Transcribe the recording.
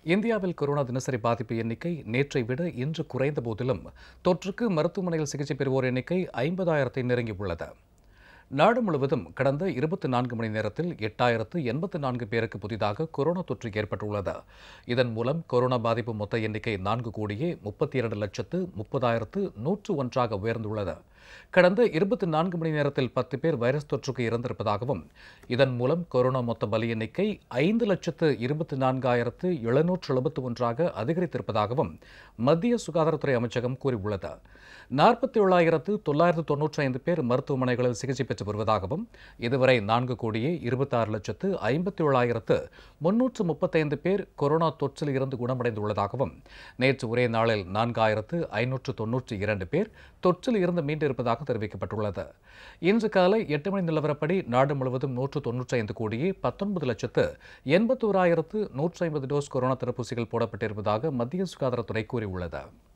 இந்தியாவில் கொரோனா தினசரி பாதிப்பு எண்ணிக்கை நேற்றை விட இன்று குறைந்த போதிலும் தொற்றுக்கு மருத்துவமனையில் சிகிச்சை பெறுவோர் எண்ணிக்கை 50,000-ஐ நெருங்கியுள்ளது. நாடு முழுவதும் கடந்த 24 மணி நேரத்தில் 8,084 பேருக்கு புதிதாக கொரோனா தொற்று ஏற்பட்டுள்ளது. இதன் மூலம் கொரோனா பாதிப்பு மொத்த எண்ணிக்கை 4,32,30,101 உயர்ந்துள்ளது. கடந்த 24 மணி நேரத்தில் 10 பேர் வைரஸ் தொற்றுக்கு இறந்திருப்பதாகவும், இதன் மூலம் கொரோனா மொத்த பலி எண்ணிக்கை 5,24,771 அதிகரித்திருப்பதாகவும் மத்திய சுகாதாரத்துறை அமைச்சகம் கூறியுள்ளது. 47,995 பேர் மருத்துவமனைகளில் சிகிச்சை பெற்று வருவதாகவும், இதுவரை 4,26,57,335 பேர் கொரோனா தொற்றில் இருந்து குணமடைந்துள்ளதாகவும், நேற்று ஒரே நாளில் 4,592 பேர் தொற்றில் இருந்து மீண்டிருப்பதாக தெரிவிக்கப்பட்டுள்ளது. இன்று காலை 8 மணி நிலவரப்படி நாடு முழுவதும் 195,19,81,150 டோஸ் கொரோனா தடுப்பூசிகள் போடப்பட்டிருப்பதாக மத்திய சுகாதாரத்துறை கூறியுள்ளது.